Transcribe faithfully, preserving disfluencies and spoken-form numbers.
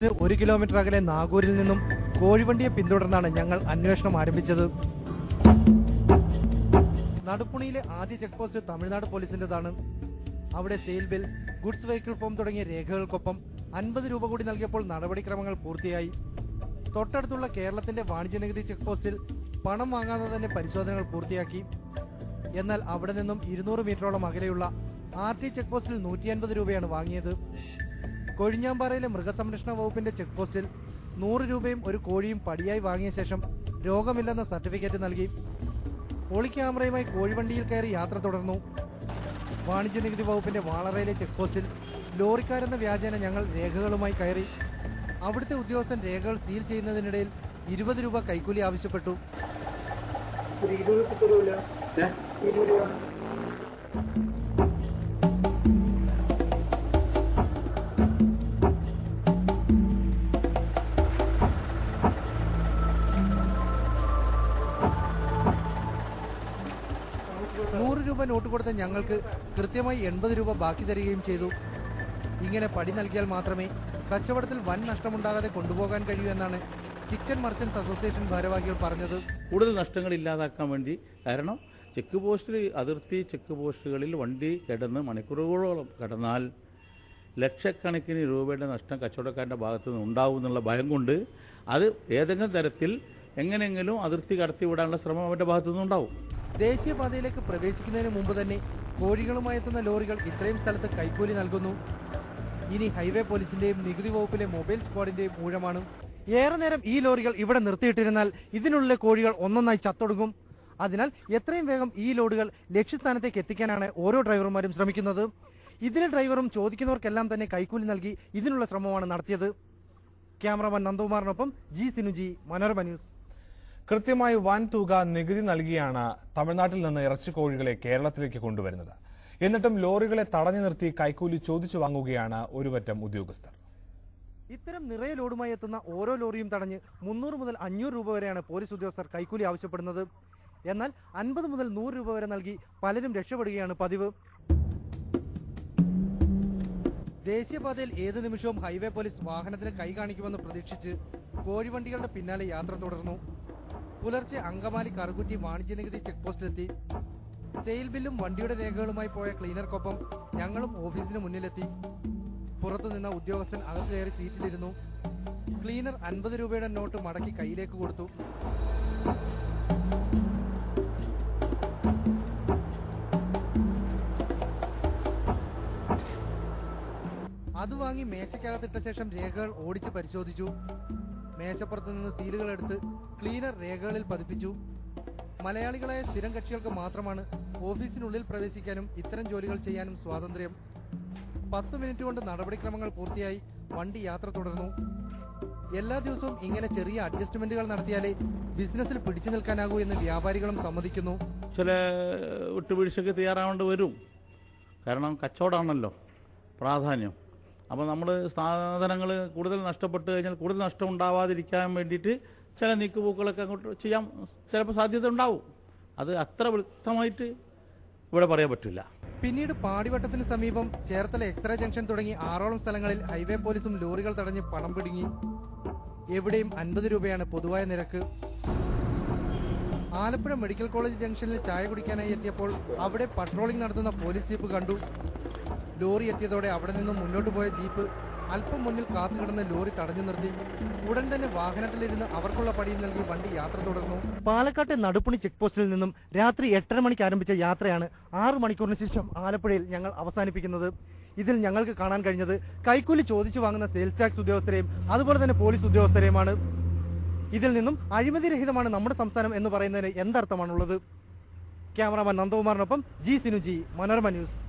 ഒരു കിലോമീറ്റർ അകലെ നാഗൂരിൽ നിന്നും കോഴിവണ്ടിയെ പിന്തുടർന്നാണ് ഞങ്ങൾ അന്വേഷണം ആരംഭിച്ചത്. നടുപ്പുണിയിലെ ആദ്യ ചെക്ക് പോസ്റ്റ് തമിഴ്നാട് പോലീസിന്റേതാണ്. അവിടെ sale bill, goods vehicle form തുടങ്ങിയ രേഖകൾക്കൊപ്പം അൻപത് രൂപ കൂടി നൽകിയപ്പോൾ നടപടിക്രമങ്ങൾ പൂർത്തിയായി. തൊട്ടടുത്തുള്ള കേരളത്തിന്റെ വാണിജ്യ നികുതി ചെക്ക് പോസ്റ്റിൽ പണം വാങ്ങാതെ തന്നെ പരിശോധനകൾ പൂർത്തിയാക്കി. എന്നാൽ അവിടെ നിന്നും ഇരുന്നൂറ് മീറ്ററോളം അകലെയുള്ള ആർ ടി ചെക്ക് പോസ്റ്റിൽ നൂറ്റി അൻപത് രൂപയാണ് വാങ്ങിയത്. കൊഴിഞ്ഞാമ്പാറയിലെ മൃഗസംരക്ഷണ വകുപ്പിന്റെ ചെക്ക് പോസ്റ്റിൽ നൂറ് രൂപയും ഒരു കോഴിയും പടിയായി വാങ്ങിയ ശേഷം രോഗമില്ലെന്ന സർട്ടിഫിക്കറ്റ് നൽകി. ഒളി ക്യാമറയുമായി കോഴിവണ്ടിയിൽ കയറി യാത്ര തുടർന്നു. വാണിജ്യ നികുതി വകുപ്പിന്റെ വാളറയിലെ ചെക്ക് പോസ്റ്റിൽ ലോറിക്കാരെന്ന വ്യാജേന ഞങ്ങൾ രേഖകളുമായി കയറി. അവിടുത്തെ ഉദ്യോഗസ്ഥൻ രേഖകൾ സീൽ ചെയ്യുന്നതിനിടയിൽ ഇരുപത് രൂപ കൈക്കൂലി ആവശ്യപ്പെട്ടു. നൂറ് രൂപ നോട്ട് കൊടുത്ത ഞങ്ങൾക്ക് കൃത്യമായി എൺപത് രൂപ ബാക്കി തരികയും ചെയ്തു. ഇങ്ങനെ പടി നൽകിയാൽ മാത്രമേ കച്ചവടത്തിൽ വൻ നഷ്ടമുണ്ടാകാതെ കൊണ്ടുപോകാൻ കഴിയൂ എന്നാണ് ചിക്കൻ മർച്ചന്റ്സ് അസോസിയേഷൻ ഭാരവാഹികൾ പറഞ്ഞത്. കൂടുതൽ നഷ്ടങ്ങൾ ഇല്ലാതാക്കാൻ വേണ്ടി, കാരണം ചെക്ക് പോസ്റ്റിൽ അതിർത്തി ചെക്ക് പോസ്റ്റുകളിൽ വണ്ടി കിടന്ന് മണിക്കൂറുകളോളം കിടന്നാൽ ലക്ഷക്കണക്കിന് രൂപയുടെ നഷ്ടം കച്ചവടക്കാരൻ്റെ ഭാഗത്തു നിന്ന് ഉണ്ടാവും എന്നുള്ള ഭയം കൊണ്ട് അത് ഏതെങ്കിലും തരത്തിൽ എങ്ങനെയെങ്കിലും അതിർത്തി കടത്തിവിടാനുള്ള ശ്രമം അവരുടെ ഭാഗത്തു നിന്നുണ്ടാവും. ദേശീയപാതയിലേക്ക് പ്രവേശിക്കുന്നതിന് മുമ്പ് തന്നെ കോഴികളുമായി എത്തുന്ന ലോറികൾ ഇത്രയും സ്ഥലത്ത് കൈക്കൂലി നൽകുന്നു. ഇനി ഹൈവേ പോലീസിന്റെയും നികുതി വകുപ്പിലെ മൊബൈൽ സ്ക്വാഡിന്റെയും ഊഴമാണ്. ഏറെ നേരം ഈ ലോറികൾ ഇവിടെ നിർത്തിയിട്ടിരുന്നാൽ ഇതിനുള്ളിലെ കോഴികൾ ഒന്നൊന്നായി ചത്തൊടുങ്ങും. അതിനാൽ എത്രയും വേഗം ഈ ലോഡുകൾ ലക്ഷ്യസ്ഥാനത്തേക്ക് എത്തിക്കാനാണ് ഓരോ ഡ്രൈവർമാരും ശ്രമിക്കുന്നത്. ഇതിലെ ഡ്രൈവറും ചോദിക്കുന്നവർക്കെല്ലാം തന്നെ കൈക്കൂലി നൽകി ഇതിനുള്ള ശ്രമമാണ് നടത്തിയത്. ക്യാമറമാൻ നന്ദകുമാറിനൊപ്പം ജി സിനുജി, മനോരമ ന്യൂസ്. കൃത്യമായി വൻ തുക നികുതി നൽകിയാണ് തമിഴ്നാട്ടിൽ നിന്ന് ഇറച്ചിക്കോഴികളെ കേരളത്തിലേക്ക് കൊണ്ടുവരുന്നത്. എന്നിട്ടും ലോറികളെ തടഞ്ഞു നിർത്തി കൈക്കൂലി ചോദിച്ചു വാങ്ങുകയാണ് ഒരുപറ്റം ഉദ്യോഗസ്ഥർ. ഇത്തരം നിറയെ ലോഡുമായി എത്തുന്ന ഓരോ ലോറിയും തടഞ്ഞ് മുന്നൂറ് മുതൽ അഞ്ഞൂറ് രൂപ വരെയാണ് പോലീസ് ഉദ്യോഗസ്ഥർ കൈക്കൂലി ആവശ്യപ്പെടുന്നത്. എന്നാൽ അൻപത് മുതൽ നൂറ് രൂപ വരെ നൽകി പലരും രക്ഷപ്പെടുകയാണ് പതിവ്. ദേശീയപാതയിൽ ഏതു നിമിഷവും ഹൈവേ പോലീസ് വാഹനത്തിന് കൈ കാണിക്കുമെന്ന് പ്രതീക്ഷിച്ച് കോഴിവണ്ടികളുടെ പിന്നാലെ യാത്ര തുടർന്നു. പുലർച്ചെ അങ്കമാലി കറുകുറ്റി വാണിജ്യ നികുതി ചെക്ക് പോസ്റ്റിലെത്തി. സെയിൽ ബില്ലും വണ്ടിയുടെ രേഖകളുമായി പോയ ക്ലീനർക്കൊപ്പം ഞങ്ങളും ഓഫീസിന് മുന്നിലെത്തി. പുറത്തുനിന്ന ഉദ്യോഗസ്ഥൻ അകത്ത് കയറി സീറ്റിലിരുന്നു. ക്ലീനർ അൻപത് രൂപയുടെ നോട്ട് മടക്കി കയ്യിലേക്ക് കൊടുത്തു. അത് വാങ്ങി മേശയ്ക്കകത്തിട്ട ശേഷം രേഖകൾ ഓടിച്ച് പരിശോധിച്ചു. മേശപ്പുറത്ത് നിന്ന് സീലുകൾ എടുത്ത് ക്ലീനർ രേഖകളിൽ പതിപ്പിച്ചു. മലയാളികളായ സ്ഥിരം കക്ഷികൾക്ക് മാത്രമാണ് ഓഫീസിനുള്ളിൽ പ്രവേശിക്കാനും ഇത്തരം ജോലികൾ ചെയ്യാനും സ്വാതന്ത്ര്യം. പത്ത് മിനിറ്റ് കൊണ്ട് നടപടിക്രമങ്ങൾ പൂർത്തിയായി വണ്ടി യാത്ര തുടർന്നു. എല്ലാ ദിവസവും ഇങ്ങനെ ചെറിയ അഡ്ജസ്റ്റ്മെന്റുകൾ നടത്തിയാലേ ബിസിനസ്സിൽ പിടിച്ചു നിൽക്കാനാകൂ എന്ന് വ്യാപാരികളും സമ്മതിക്കുന്നു. ചില വിട്ടുവീഴ്ചയ്ക്ക് തയ്യാറാവേണ്ടി വരും. കാരണം കച്ചവടമാണല്ലോ പ്രാധാന്യം. അപ്പോൾ നമ്മൾ സാധനങ്ങൾ കൂടുതൽ നഷ്ടപ്പെട്ട് കഴിഞ്ഞാൽ കൂടുതൽ നഷ്ടം ഉണ്ടാവാതിരിക്കാൻ വേണ്ടിയിട്ട് ചില നീക്കുപോക്കുകളൊക്കെ അങ്ങോട്ട് ചെയ്യാൻ ചിലപ്പോൾ സാധ്യത ഉണ്ടാവും. അത് അത്ര വ്യക്തമായിട്ട് ഇവിടെ പറയാൻ പറ്റില്ല. പിന്നീട് പാടിവട്ടത്തിന് സമീപം ചേർത്തല എക്സ്റേ ജംഗ്ഷൻ തുടങ്ങി ആറോളം സ്ഥലങ്ങളിൽ ഹൈവേ പോലീസും ലോറികൾ തടഞ്ഞ് പണം പിടുങ്ങി. എവിടെയും അൻപത് രൂപയാണ് പൊതുവായ നിരക്ക്. ആലപ്പുഴ മെഡിക്കൽ കോളേജ് ജംഗ്ഷനിൽ ചായ കുടിക്കാനായി എത്തിയപ്പോൾ അവിടെ പട്രോളിംഗ് നടത്തുന്ന പോലീസ് ജീപ്പ് കണ്ടു. ലോറി എത്തിയതോടെ അവിടെ നിന്നും മുന്നോട്ട് പോയ ജീപ്പ് അല്പം മുന്നിൽ കാത്തുകിടന്ന ലോറി തടഞ്ഞു നിർത്തി. ഉടൻ തന്നെ വാഹനത്തിലിരുന്ന് അവർക്കുള്ള പടിയും നൽകി വണ്ടി യാത്ര തുടർന്നു. പാലക്കാട്ടെ നടുപ്പുണി ചെക്ക് പോസ്റ്റിൽ നിന്നും രാത്രി എട്ടര മണിക്ക് ആരംഭിച്ച യാത്രയാണ് ആറു മണിക്കൂറിന് ശേഷം ആലപ്പുഴയിൽ ഞങ്ങൾ അവസാനിപ്പിക്കുന്നത്. ഇതിൽ ഞങ്ങൾക്ക് കാണാൻ കഴിഞ്ഞത് കൈക്കൂലി ചോദിച്ചു വാങ്ങുന്ന സെയിൽസ് ടാക്സ് ഉദ്യോഗസ്ഥരെയും അതുപോലെ തന്നെ പോലീസ് ഉദ്യോഗസ്ഥരെയുമാണ്. ഇതിൽ നിന്നും അഴിമതി രഹിതമാണ് നമ്മുടെ സംസ്ഥാനം എന്ന് പറയുന്നതിന് എന്തർത്ഥമാണുള്ളത്? ക്യാമറാമാൻ നന്ദകുമാറിനൊപ്പം ജി സിനുജി, മനോരമ ന്യൂസ്.